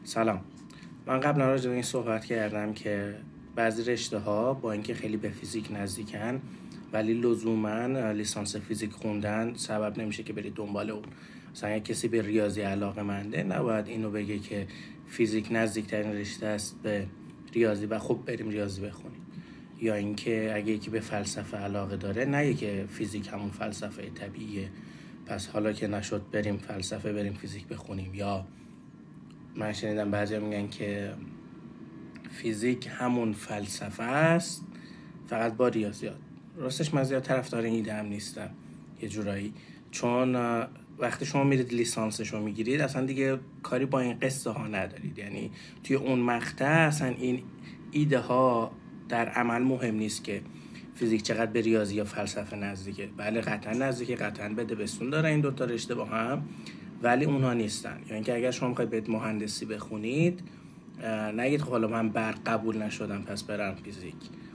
سلام. من قبلا راجع به این صحبت کردم که بعضی رشته‌ها با اینکه خیلی به فیزیک نزدیکن ولی لزوما لیسانس فیزیک خوندن سبب نمیشه که برید دنبال اون. مثلا اگه کسی به ریاضی علاقه‌منده نباید اینو بگه که فیزیک نزدیکترین رشته است به ریاضی و خب بریم ریاضی بخونیم، یا اینکه اگه یکی به فلسفه علاقه داره نگه که فیزیک همون فلسفه طبیعیه، پس حالا که نشد بریم فلسفه بریم فیزیک بخونیم. یا من شنیدم بعضیا میگن که فیزیک همون فلسفه است فقط با ریاضیات. راستش من زیاد طرفدار این ایده هم نیستم یه جورایی، چون وقتی شما میرید لیسانسشو میگیرید اصلا دیگه کاری با این قصه ها ندارید، یعنی توی اون مقطع اصلا این ایده ها در عمل مهم نیست که فیزیک چقدر به ریاضی یا فلسفه نزدیکه. بله قطعا نزدیکه، قطعا بده بستون داره این دوتا رشته با هم، ولی اونها نیستن. یا اینکه اگر شما میخواید برید مهندسی بخونید نگید خب حالا من برق قبول نشدم پس برم فیزیک.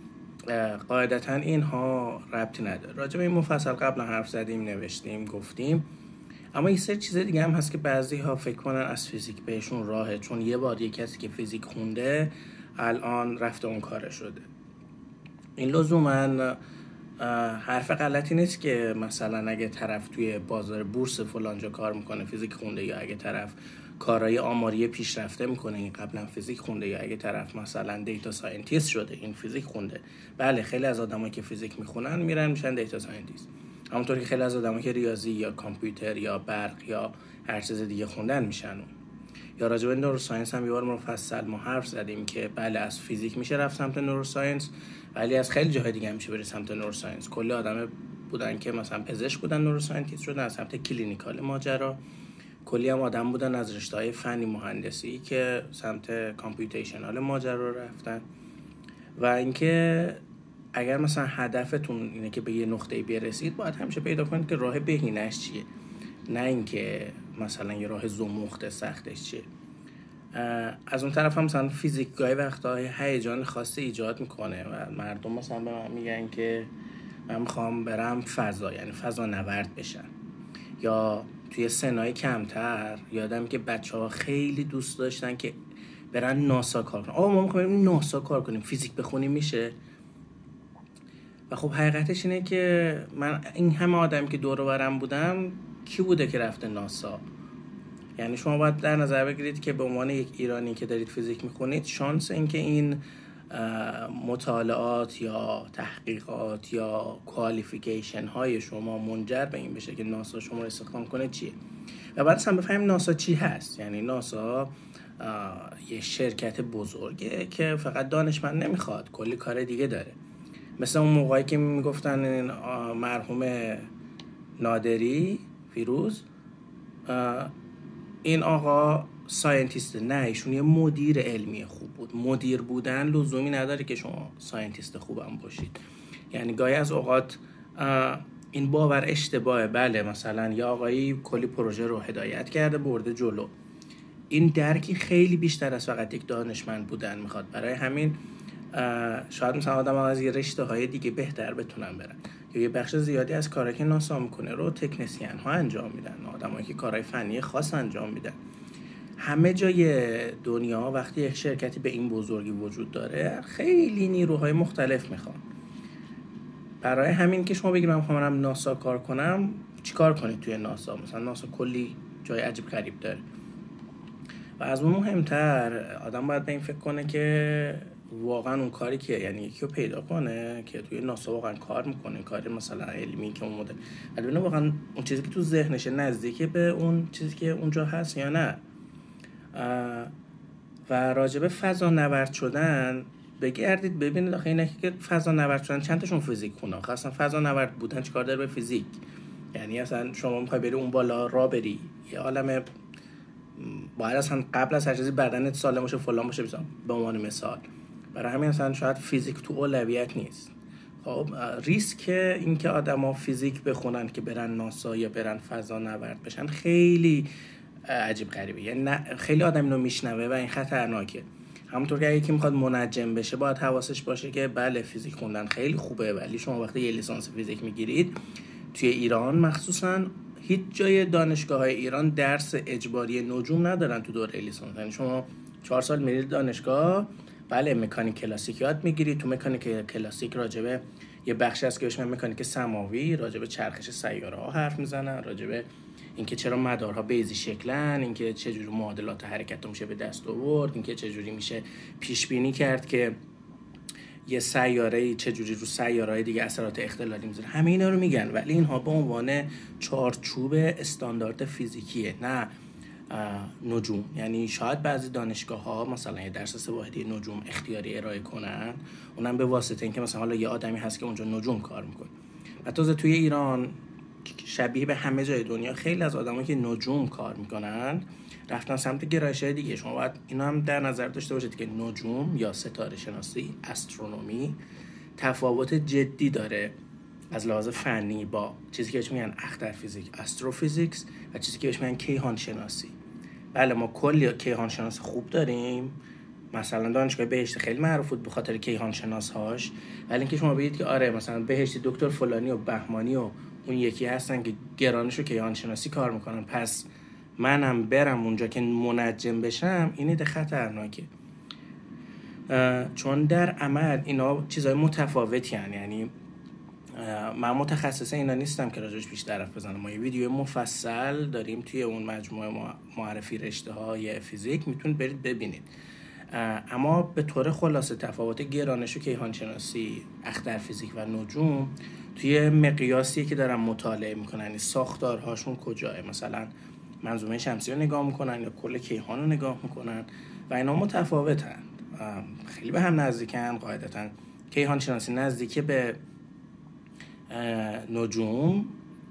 قاعدتا اینها ربطی نداره. راجع به این مفصل قبلا حرف زدیم، نوشتیم، گفتیم. اما یه سری چیز دیگه هم هست که بعضی ها فکر کنن از فیزیک بهشون راهه، چون یه بار یه کسی که فیزیک خونده الان رفته اون کاره شده. این لزوما حرف غلطی نیست که مثلا اگه طرف توی بازار بورس فلانجا کار میکنه فیزیک خونده، یا اگه طرف کارهای آماری پیشرفته میکنه این قبلا فیزیک خونده، یا اگه طرف مثلا دیتا ساینتیست شده این فیزیک خونده. بله خیلی از آدمایی که فیزیک میخونن میرن میشن دیتا ساینتیست، همونطور که خیلی از آدمایی که ریاضی یا کامپیوتر یا برق یا هر چیز دیگه خوندن میشن اون. یا راجع به نوروساینس هم یه بار مفصل ما حرف زدیم که بله از فیزیک میشه رفت سمت نوروساینس، ولی از خیلی جاهای دیگه هم میشه بری سمت نوروساینس. کلی آدم بودن که مثلا پزشک بودن نوروساینتیست شدن از سمت کلینیکال ماجرا، کلی هم آدم بودن از رشته‌های فنی مهندسی که سمت کامپیوتیشنال ماجرا رفتن. و اینکه اگر مثلا هدفتون اینه که به یه نقطه‌ای برسید باید همیشه پیدا کنید که راه بهینه‌اش چیه، نه اینکه مثلا یه راه زمخت سختش چیه. از اون طرف هم مثلا فیزیک گاهی وقتا هیجان خاصی ایجاد میکنه و مردم مثلا به من میگن که من میخوام برم فضا، یعنی فضا نورد بشن. یا توی سنای کمتر یادم که بچه‌ها خیلی دوست داشتن که برن ناسا کار کنن. ما میخوایم بریم ناسا کار کنیم، فیزیک بخونیم میشه؟ و خب حقیقتش اینه که من این همه آدمی که دور و برم بودم کی بوده که رفته ناسا؟ یعنی شما باید در نظر بگیرید که به عنوان یک ایرانی که دارید فیزیک میخونید شانس این که این مطالعات یا تحقیقات یا کوالیفیکیشن های شما منجر به این بشه که ناسا شما رو استخدام کنه چیه. و بعد هم بفهمیم ناسا چی هست. یعنی ناسا یه شرکت بزرگه که فقط دانشمند نمیخواد، کلی کار دیگه داره. مثل اون موقعی که میگفتن این مرحوم نادری فیروز این آقا ساینتیست، نه ایشون یه مدیر علمی خوب بود. مدیر بودن لزومی نداره که شما ساینتیست خوبم باشید. یعنی گاهی از اوقات این باور اشتباهه. بله مثلا یا آقایی کلی پروژه رو هدایت کرده برده جلو، این درکی خیلی بیشتر از فقط یک دانشمند بودن میخواد. برای همین شاید مثلا آدم از یه رشته های دیگه بهتر بتونن برن، یا یه بخش زیادی از کارهایی که ناسا میکنه رو تکنسین ها انجام میدن، آدمایی که کارهای فنی خاص انجام میدن. همه جای دنیا وقتی یک شرکتی به این بزرگی وجود داره خیلی نیروهای مختلف میخوان. برای همین که شما بگید من میخوام برم ناسا کار کنم، چیکار کنید توی ناسا؟ مثلا ناسا کلی جای عجیب غریب داره. و از اون مهمتر آدم باید به این فکر کنه که واقعا اون کاری که یعنی یکی رو پیدا کنه که توی ناسا واقعا کار میکنه، کاری مثلا علمی که اون مدل، البته واقعا اون چیزی که تو ذهنشه نزدیکه به اون چیزی که اونجا هست یا نه. و راجب فضا نورد شدن بگردید ببینید آخه اینه که فضا نورد شدن چند تاشون فیزیک خونه. آخه اصلا فضا نورد بودن چیکار داره به فیزیک؟ یعنی اصلا شما میخوای بری اون بالا را بری، یه عالمه باید اصلا قبل از هر چیزی بدنت سالم باشه فلان باشه به عنوان مثال. برای همین اصلا شاید فیزیک تو اولویت نیست. خب ریسک این که آدما فیزیک بخونن که برن ناسا یا برن فضا نورد بشن خیلی عجیب غریبه. یعنی خیلی آدم اینو میشنوه و این خطرناکه. همونطور که یکی میخواد منجم بشه باید حواسش باشه که بله فیزیک خوندن خیلی خوبه، ولی شما وقتی یه لیسانس فیزیک میگیرید توی ایران مخصوصا هیچ جای دانشگاه‌های ایران درس اجباری نجوم ندارن تو دوره لیسانس. یعنی شما 4 سال میرید دانشگاه، بله مکانیک کلاسیک یاد میگیری. تو مکانیک کلاسیک راجبه یه بخشی هست که اسمش مکانیک سماوی، راجبه چرخش سیاره ها حرف میزنن، راجبه اینکه چرا مدارها بیضی شکلن، اینکه چه جوری معادلات حرکت رو میشه به دست آورد، اینکه چه جوری میشه پیش بینی کرد که یه سیاره چه جوری رو سیاره‌های دیگه اثرات اختلالی میذاره. همه اینا رو میگن، ولی اینها به عنوان چارچوب استاندارد فیزیکیه، نه نجوم. یعنی شاید بعضی دانشگاه‌ها مثلا یه درس 3 واحدی نجوم اختیاری ارائه کنن، اونم به واسطه اینکه مثلا حالا یه آدمی هست که اونجا نجوم کار میکنه. و تازه توی ایران شبیه به همه جای دنیا خیلی از آدمایی که نجوم کار میکنن رفتن سمت گرایش‌های دیگه. شما باید اینا هم در نظر داشته باشید که نجوم یا ستاره شناسی، استرونومی، تفاوت جدی داره از لحاظ فنی با چیزی که بهش میگن اخترفیزیک، استروفیزیکس، و چیزی که بهش میگن کیهان شناسی. بله ما کلی کیهان شناس خوب داریم، مثلا دانشگاه بهشت خیلی معروف بود به خاطر کیهان شناس‌هاش، ولی اینکه شما بگید که آره مثلا بهشتی دکتر فلانی و بهمانی و اون یکی هستن که گرانش و کیهان شناسی کار میکنن، پس منم برم اونجا که منجم بشم، اینه ده خطرناکه. چون در عمل اینا چیزای متفاوتی هن. یعنی من متخصص اینا نیستم که راجعش بیشتر حرف بزنم. ما یه ویدیو مفصل داریم توی اون مجموعه معرفی رشته های فیزیک، میتونید برید ببینید. اما به طور خلاصه تفاوت گرانش و کیهان شناسی، اخترفیزیک و نجوم توی مقیاسی که دارن مطالعه میکنن، یعنی ساختارهاشون کجاه، مثلا منظومه شمسی رو نگاه میکنن یا کل کیهان رو نگاه میکنن و اینا متفاوتن، خیلی به هم نزدیکن. قاعدتا کیهان شناسی نزدیکه به نجوم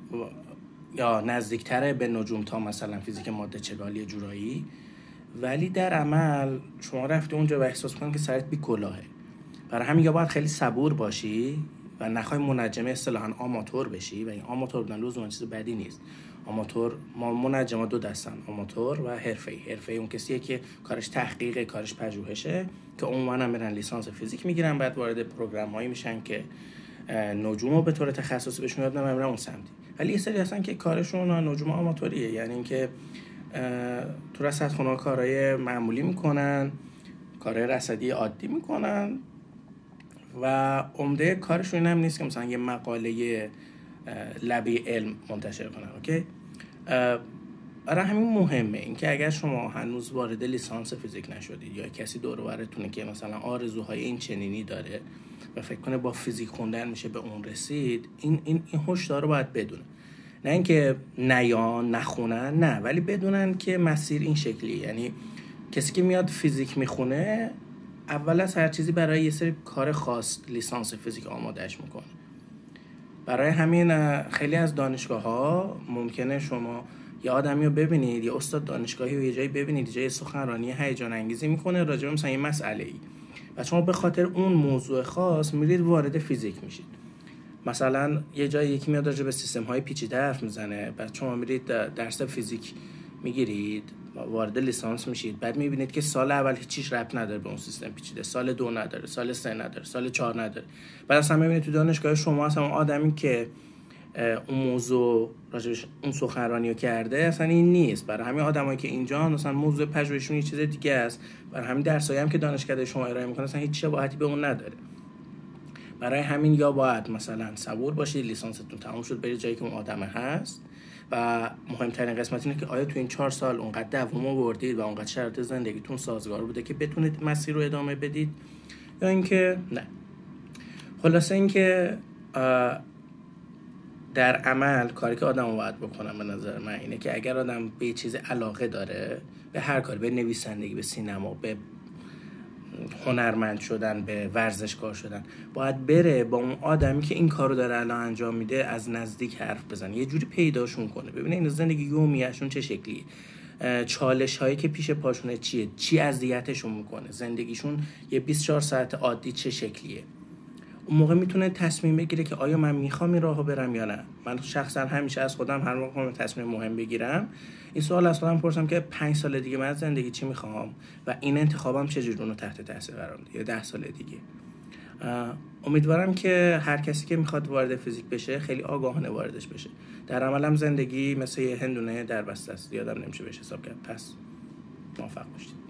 یا نزدیکتره به نجوم تا مثلا فیزیک ماده چگالی جورایی، ولی در عمل شما رفتی اونجا و احساس می‌کنی که سرت بی کلاهه. برای همین یا باید خیلی صبور باشی و نخوای منجم اصطلاحاً آماتور بشی، و این آماتور بودن لزوما چیز بدی نیست. آماتور، ما منجما دو دستن، آماتور و حرفه‌ای. حرفه‌ای اون کسیه که کارش تحقیقه، کارش پژوهشه، که عموماً میرن لیسانس فیزیک میگیرن، بعد وارد پروگرام‌هایی میشن که نجوم رو به طور تخصصی بهشون یاد نمیدن اون سمتی. ولی یه سری هستن که کارشون نجوم آماتوریه، یعنی اینکه تو رصدخونه کارهای معمولی میکنن، کارهای رصدی عادی میکنن و عمده کارشون هم نیست که مثلا یه مقاله لبی علم منتشر کنن. اوکی؟ برای همین مهمه اینکه اگر شما هنوز وارد لیسانس فیزیک نشدید یا کسی دور و برتونه که مثلا آرزوهای این چنینی داره و فکر کنه با فیزیک خوندن میشه به اون رسید، این هشدار رو باید بدونه. نه اینکه نخونن، نه، ولی بدونن که مسیر این شکلی. یعنی کسی که میاد فیزیک میخونه اول از هر چیزی برای یه سری کار خاص لیسانس فیزیک آمادهش میکنه. برای همین خیلی از دانشگاه‌ها ممکنه شما یه آدمی رو ببینید، یه استاد دانشگاهی رو یه جایی ببینید، یه جای سخنرانی هیجان انگیزی میکنه راجع به مثلا یه مسئله‌ای و شما به خاطر اون موضوع خاص میرید وارد فیزیک میشید. مثلا یه جایی یکی میاد راجع به سیستم‌های پیچیده حرف میزنه، بعد شما میرید درس فیزیک میگیرید، وارد لیسانس میشید، بعد میبینید که سال اول هیچیش ربط نداره به اون سیستم پیچیده، سال 2 نداره، سال 3 نداره، سال 4 نداره. بعد اصلا میبینید تو دانشگاه شما اصلا اون آدمی که اون موضوع راجعش اون سخنرانی رو کرده اصلا این نیست. برای همین آدمایی که اینجا مثلا موضوع پژوهششون یه چیز دیگه است، برای همین درسایی هم که دانشکده شما ارائه میکنه اصلا هیچ شباهتی به اون نداره. برای همین یا باید مثلا صبور باشید، لیسانستون تموم شد برید جایی که اون آدمه هست، و مهمترین قسمت اینه که آیا تو این 4 سال اونقدر دوام آوردید و اونقدر شرایط زندگیتون سازگار بوده که بتونید مسیر رو ادامه بدید، یا اینکه نه. خلاصه اینکه در عمل کاری که آدم باید بکنم به نظر من اینه که اگر آدم به یه چیز علاقه داره، به هر کاری، به نویسندگی، به سینما، به هنرمند شدن، به ورزشکار شدن، باید بره با اون آدمی که این کارو داره الان انجام میده از نزدیک حرف بزنه، یه جوری پیداشون کنه، ببینه این زندگی یومیه‌شون چه شکلیه، چالش هایی که پیش پاشونه چیه، چی اذیتشون میکنه، زندگیشون یه 24 ساعت عادی چه شکلیه. اون موقع میتونه تصمیم بگیره که آیا من میخوام این راهو برم یا نه. من شخصا همیشه از خودم هر موقع تصمیم مهم بگیرم این سوال از خودم پرسم که 5 سال دیگه من از زندگی چی میخوام و این انتخابم چجوری اونو تحت تاثیر قرار میده، یا 10 سال دیگه. امیدوارم که هر کسی که میخواد وارد فیزیک بشه خیلی آگاهانه واردش بشه. در عملم زندگی مثل یه هندونه در بسته است، یادم نمیشه بهش حساب کرد. پس موفق باشید.